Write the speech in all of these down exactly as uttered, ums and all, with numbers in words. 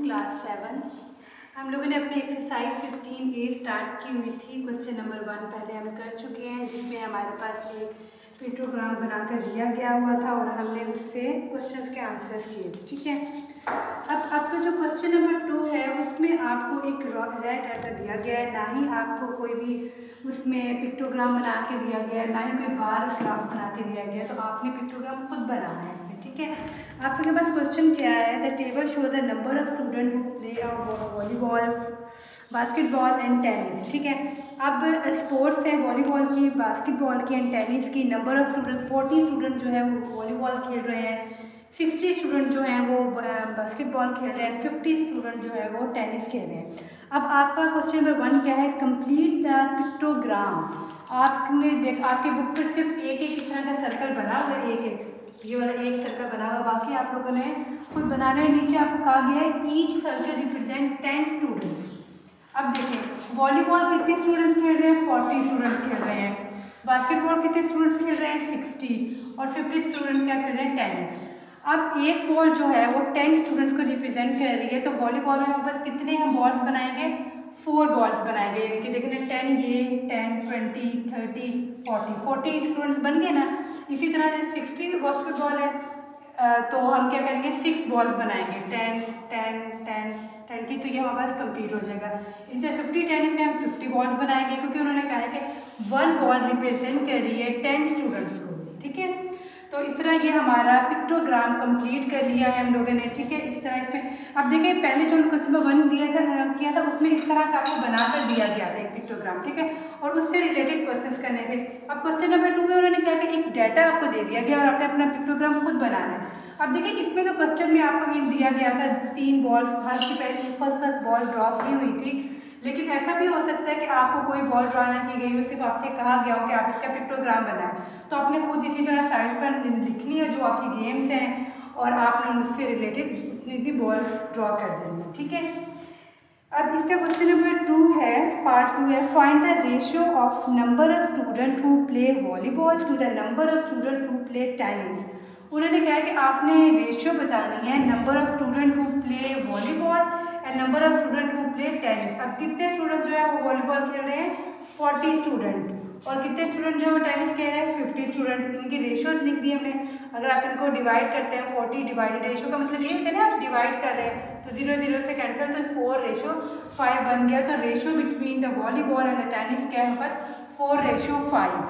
Class seven. हम लोगों ने अपनी एक्सरसाइज फिफ्टीन ए स्टार्ट की हुई थी। क्वेश्चन नंबर वन पहले हम कर चुके हैं, जिसमें हमारे पास एक पिक्टोग्राम बनाकर दिया गया हुआ था और हमने उससे क्वेश्चंस के आंसर्स किए थे। ठीक है, अब आपका जो क्वेश्चन नंबर टू है उसमें आपको एक रेड एडर दिया गया है, ना ही आपको कोई भी उसमें पिक्टोग्राम बना के दिया गया है, ना ही कोई बार ग्राफ बना के दिया गया है, तो आपने पिक्टोग्राम खुद बनाना है इसमें। ठीक है, आपके पास क्वेश्चन क्या है, the table shows a number of student who play volleyball, basketball and tennis. ठीक है, अब स्पोर्ट्स है वॉलीबॉल की, बास्केटबॉल की एंड टेनिस की। Number of student forty student जो है वो वॉलीबॉल खेल रहे हैं, सिक्सटी स्टूडेंट जो हैं वो बास्केटबॉल खेल रहे हैं, फिफ्टी स्टूडेंट जो है वो टेनिस खेल रहे हैं। अब आपका क्वेश्चन नंबर वन क्या है, कंप्लीट द पिक्टोग्राम। आपने देख आपके बुक पर सिर्फ एक एक इस तरह का सर्कल बना हुआ है, एक एक ये वाला एक सर्कल बना हुआ, बाकी आप लोगों ने खुद बनाना है। नीचे आपको कहा गया है each circle represent ten students. अब देखें वॉलीबॉल कितने स्टूडेंट्स खेल रहे हैं, फोर्टी स्टूडेंट्स खेल रहे हैं। बास्केटबॉल कितने स्टूडेंट्स खेल रहे हैं, सिक्सटी, और फिफ्टी स्टूडेंट क्या खेल रहे हैं, टेनिस। अब एक बॉल जो है वो टेन स्टूडेंट्स को रिप्रेजेंट कर रही है, तो वॉलीबॉल में बस कितने हम बॉल्स बनाएंगे, फोर बॉल्स बनाएंगे। यानी कि देखना टेन ये ten twenty thirty forty forty students बन गए ना। इसी तरह सिक्सटी बास्केटबॉल है तो हम क्या करेंगे, सिक्स बॉल्स बनाएंगे, टेन टेन टेन टेन की, तो ये हमारे पास कंप्लीट हो जाएगा। इसी तरह फिफ्टी टेनिस में हम फिफ्टी बॉल्स बनाएंगे, क्योंकि उन्होंने कहा है कि वन बॉल रिप्रेजेंट कर रही है टेन स्टूडेंट्स को। ठीक है, तो इस तरह ये हमारा पिक्टोग्राम कंप्लीट कर लिया है हम लोगों ने। ठीक है, इस तरह इसमें अब देखिए पहले जो क्वेश्चन नंबर वन दिया था किया था उसमें इस तरह का आपको बनाकर दिया गया था एक पिक्टोग्राम। ठीक है, और उससे रिलेटेड क्वेश्चंस करने थे। अब क्वेश्चन नंबर टू में उन्होंने क्या किया, एक डाटा आपको दे दिया गया और आपने अपना पिक्टोग्राम खुद बनाना है। अब देखिए इसमें तो क्वेश्चन में आपको हिंट दिया गया था, तीन बॉल्स हर की पहले फर्स्ट फर्स्ट बॉल ड्रॉ की हुई थी, लेकिन ऐसा भी हो सकता है कि आपको कोई बॉल ड्रॉ ना की गई हो, सिर्फ आपसे कहा गया हो कि आप इसका पिक्टोग्राम बनाएं, तो आपने खुद इसी तरह साइड पर लिखनी है जो आपकी गेम्स हैं और आपने उससे रिलेटेड उतनी भी बॉल्स ड्रॉ कर देनी है। ठीक है, अब इसका क्वेश्चन नंबर टू है, पार्ट टू है, find the ratio of number of student who play volleyball to the number of student who play tennis. उन्होंने कहा कि आपने रेशियो बतानी है number of student who play volleyball and number of student who play tennis. अब कितने student जो है वो वॉलीबॉल खेल रहे हैं, फोर्टी स्टूडेंट, और कितने स्टूडेंट जो है वो टेनिस खेल रहे हैं, फिफ्टी स्टूडेंट। इनकी रेशियो लिख दी हमने। अगर आप इनको डिवाइड करते हैं, फोर्टी डिवाइडेड रेशियो का मतलब ये है ना, आप डिवाइड कर रहे हैं तो जीरो जीरो से कैंसिल, तो फोर रेशियो फाइव बन गया। तो ratio between the volleyball and the tennis क्या है बस फोर रेशियो फाइव।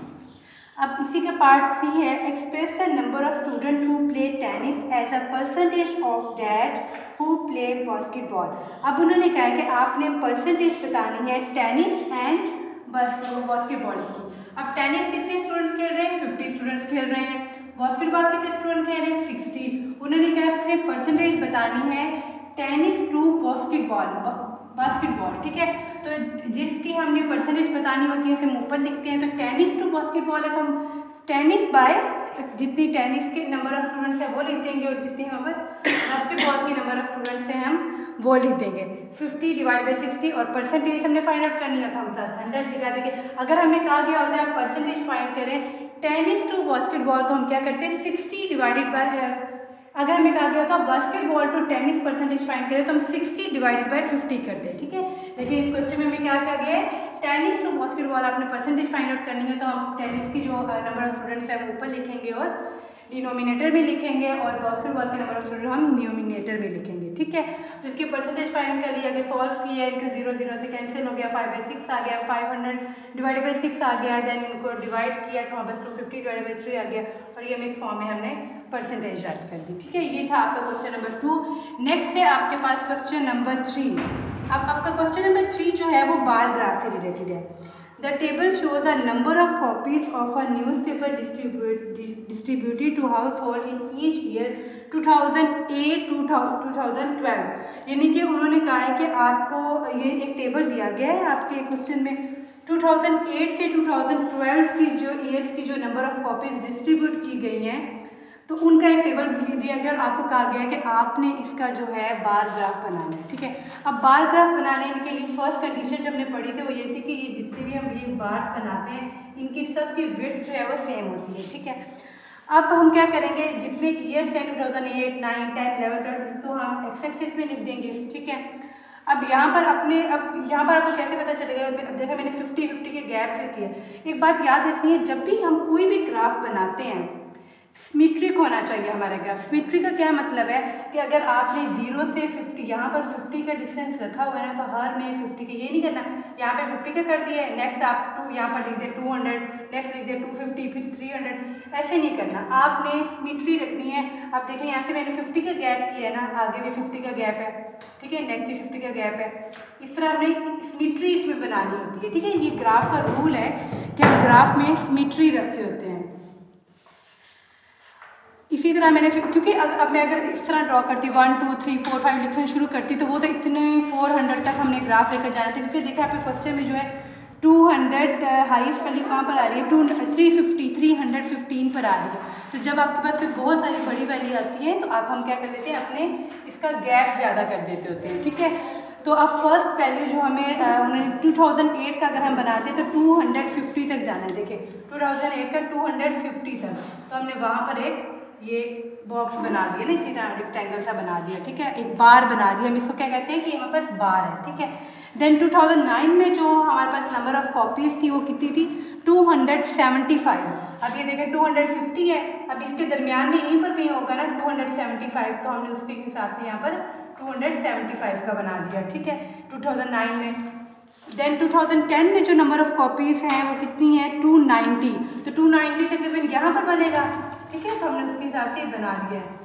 अब इसी का पार्ट थ्री है, express the number of student who play tennis as a percentage of that who play basketball. अब उन्होंने कहा है कि आपने परसेंटेज बतानी है टेनिस एंड बास्केटबॉल की। अब टेनिस कितने स्टूडेंट्स खेल रहे हैं, फिफ्टी स्टूडेंट्स खेल रहे हैं। बास्केटबॉल कितने स्टूडेंट खेल रहे हैं, सिक्सटी। उन्होंने कहा अपने परसेंटेज बतानी है टेनिस टू बास्केटबॉल बास्केटबॉल। ठीक है, तो जिसकी हमने परसेंटेज बतानी होती है उसे हम ऊपर लिखते हैं। तो टेनिस टू बास्केटबॉल है तो हम टेनिस बाय जितनी टेनिस के नंबर ऑफ स्टूडेंट्स है वो लिख देंगे, और जितनी हम बस बास्केटबॉल के नंबर ऑफ स्टूडेंट्स हैं हम वो लिख देंगे। फिफ्टी डिवाइड बाई सिक्सटी, और परसेंटेज हमने फाइंड आउट करनी है तो हम साथ हंड्रेड लिखा देंगे। अगर हमें कहा गया होता है आप परसेंटेज फाइंड करें टेनिस टू बास्केटबॉल, तो हम क्या करते हैं सिक्सटी डिवाइडेड बाय, अगर हमें कहा गया होता basketball to tennis percentage find करें तो हम सिक्सटी डिवाइडेड बाय फिफ्टी करते हैं। ठीक है, लेकिन इस क्वेश्चन में हमें क्या कहा गया है, टेनिस टू बास्केटबॉल आपने परसेंटेज फाइंड आउट करनी है तो हम टेनिस की जो नंबर ऑफ स्टूडेंट्स है वो ऊपर लिखेंगे और डिनोमिनेटर में लिखेंगे, और बास्केटबॉल के नंबर ऑफ स्टूडेंट हम डिनोमिनेटर में लिखेंगे। ठीक है, तो इसकी परसेंटेज फाइंड कर लिया, कि सॉल्व किया, इनको जीरो जीरो से कैंसिल हो गया, फाइव बाई सिक्स आ गया, five hundred divided by six आ गया, देन इनको डिवाइड किया तो हमारे पास two fifty divided by three आ गया, और ये मिक्स फॉर्म में हमने परसेंटेज राइट कर दी। ठीक है, ये था आपका क्वेश्चन नंबर टू। नेक्स्ट है आपके पास क्वेश्चन नंबर थ्री। अब आपका क्वेश्चन नंबर थ्री जो है वो बार ग्राफ से रिलेटेड है। The table shows a number of copies of a newspaper distributed to house hold in each year to thousand eight to thousand twelve. यानी कि उन्होंने कहा है कि आपको ये एक टेबल दिया गया है आपके क्वेश्चन में, टू थाउजेंड एट से टू थाउजेंड ट्वेल्व की जो ईयर्स की जो नंबर ऑफ कॉपीज डिस्ट्रीब्यूट की गई हैं तो उनका एक टेबल दिया गया और आपको कहा गया है कि आपने इसका जो है बार ग्राफ बनाना है। ठीक है, अब बार ग्राफ बनाने के लिए फर्स्ट कंडीशन जो हमने पढ़ी थी वो ये थी कि ये जितने भी हम ये बार बनाते हैं इनकी सब की विड्थ जो है वो सेम होती है। ठीक है, अब हम क्या करेंगे, जितने ईयर्स हैं two thousand eight, nine, ten, eleven, twelve, तो हम एक्स एक्सिस में लिख देंगे, ठीक है। अब यहाँ पर अपने अब यहाँ पर आपको कैसे पता चलेगा, अब देखा मैंने फिफ्टी फिफ्टी के गैप से किया। एक बात याद रखनी है, जब भी हम कोई भी ग्राफ बनाते हैं सिमेट्रिक होना चाहिए हमारा ग्राफ। सिमेट्रिक का क्या मतलब है कि अगर आपने जीरो से फिफ्टी यहाँ पर फिफ्टी का डिस्टेंस रखा हुआ है ना, तो हर में फिफ्टी का ये नहीं करना, यहाँ पे फिफ्टी का कर दिया है, नेक्स्ट आप टू यहाँ पर लिख दिए टू हंड्रेड, नेक्स्ट लिख दिए टू फिफ्टी, फिर थ्री हंड्रेड, ऐसे नहीं करना। आपने सिमेट्री रखनी है। अब देखिए यहाँ से मैंने फिफ्टी का गैप किया है ना, आगे भी फिफ्टी का गैप है, ठीक है, नेक्स्ट भी फिफ्टी का गैप है। इस तरह हमने सिमेट्री इसमें बनानी होती है, ठीक है। ये ग्राफ का रूल है कि हम ग्राफ में सिमेट्री रखे होते हैं। इसी तरह मैंने फिर क्योंकि अगर अब मैं अगर इस तरह ड्रॉ करती one two three four five लिखना शुरू करती तो वो तो इतने फोर हंड्रेड तक हमने ग्राफ लेकर जाना था, क्योंकि देखिए आपके क्वेश्चन में जो है टू हंड्रेड हाईएस्ट वैल्यू कहाँ पर आ रही है, to three fifty three hundred fifteen पर आ रही है। तो जब आपके पास कोई बहुत सारी बड़ी वैल्यू आती है तो आप हम क्या कर लेते हैं, अपने इसका गैप ज़्यादा कर देते होते हैं, ठीक है। तो अब फर्स्ट वैल्यू जो हमें उन्होंने टू थाउजेंड एट का अगर हम बनाते हैं तो टू हंड्रेड फिफ्टी तक जाना है। देखिए टू थाउजेंड एट का टू हंड्रेड फिफ्टी तक, तो हमने वहाँ पर एक ये बॉक्स बना दिया ना, इसी तरह रेक्टेंगल सा बना दिया, ठीक है, एक बार बना दिया। हम इसको क्या कहते हैं कि हमारे पास बार है, ठीक है। देन टू थाउजेंड नाइन में जो हमारे पास नंबर ऑफ कॉपीज़ थी वो कितनी थी, टू हंड्रेड सेवेंटी फाइव। अब ये देखें टू हंड्रेड फिफ्टी है, अब इसके दरमियान में यहीं पर कहीं होगा ना टू हंड्रेड सेवेंटी फाइव, तो हमने उसके हिसाब से यहाँ पर टू हंड्रेड सेवेंटी फाइव का बना दिया, ठीक है, टू थाउजेंड नाइन में। देन टू थाउजेंड टेन में जो नंबर ऑफ कॉपीज़ हैं वो कितनी है, टू नाइन्टी, तो टू नाइन्टी तकरीबन यहाँ पर बनेगा, ठीक है, तो हमने उसके हिसाब से बना लिया है,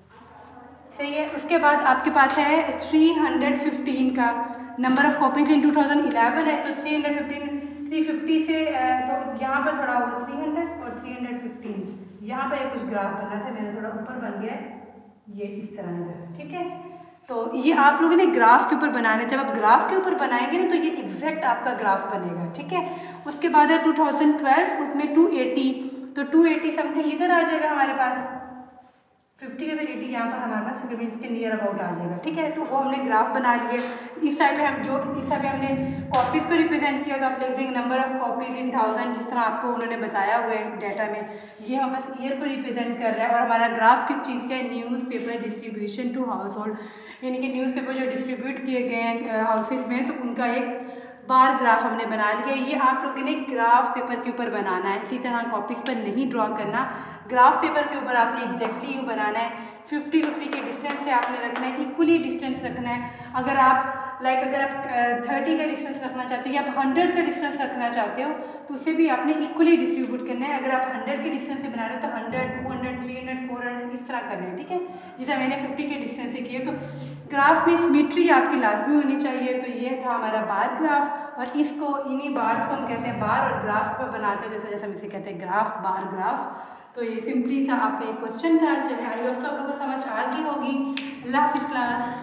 सही है। उसके बाद आपके पास है थ्री हंड्रेड फिफ्टीन का number of copies in two thousand eleven है, तो three hundred fifteen three fifty से तो यहाँ पर थोड़ा होगा थ्री हंड्रेड और थ्री हंड्रेड फिफ्टीन, यहाँ पर कुछ ग्राफ बनना था, मैंने थोड़ा ऊपर बन गया ये इस तरह से, ठीक है। तो ये आप लोगों ने ग्राफ के ऊपर बनाना है, जब आप ग्राफ के ऊपर बनाएंगे ना तो ये एग्जैक्ट आपका ग्राफ बनेगा, ठीक है। उसके बाद है टू थाउजेंड ट्वेल्व, उसमें टू एटी, तो टू एटी समथिंग इधर आ जाएगा हमारे पास, फिफ्टी के तो एटी यहाँ पर हमारे पास फिर इसके नियर अबाउट आ जाएगा, ठीक है। तो वो हमने ग्राफ बना लिए। इस साइड पे हम जो इस साइड पे हमने कॉपीज़ को रिप्रेजेंट किया, तो आप लिख देंगे number of copies in thousand, जिस तरह आपको उन्होंने बताया हुआ है डाटा में, ये हम बस ईयर को रिप्रेजेंट कर रहा है। और हमारा ग्राफ किस चीज़ का है, newspaper distribution to household, यानी कि न्यूज़पेपर जो डिस्ट्रीब्यूट किए गए हैं हाउसेज में, तो उनका एक बार ग्राफ हमने बना लिया। ये आप लोगों ने ग्राफ पेपर के ऊपर बनाना है, इसी तरह कॉपीज़ पर नहीं ड्रॉ करना, ग्राफ पेपर के ऊपर आपने एग्जैक्टली यूँ बनाना है। फिफ्टी फिफ्टी के डिस्टेंस से आपने रखना है, इक्वली डिस्टेंस रखना है। अगर आप लाइक अगर आप थर्टी का डिस्टेंस रखना चाहते हो या आप हंड्रेड का डिस्टेंस रखना चाहते हो तो उसे भी आपने इक्वली डिस्ट्रीब्यूट करना है। अगर आप हंड्रेड के डिस्टेंस से बना रहे हो तो hundred, two hundred, three hundred, four hundred इस तरह करना है, ठीक है। जैसे मैंने फिफ्टी के डिस्टेंस से किए, तो ग्राफ में सिमेट्री आपकी लाजमी होनी चाहिए। तो ये था हमारा बार ग्राफ, और इसको इन्हीं बार्स को हम कहते हैं बार, और ग्राफ पर बनाते हैं जैसे जैसे हम इसे कहते हैं ग्राफ, बार ग्राफ। तो ये सिंपली सा आपका एक क्वेश्चन था। चलिए आई होप सब लोगों को समझ आ गई होगी। अल्लाह हाफिज़ क्लास।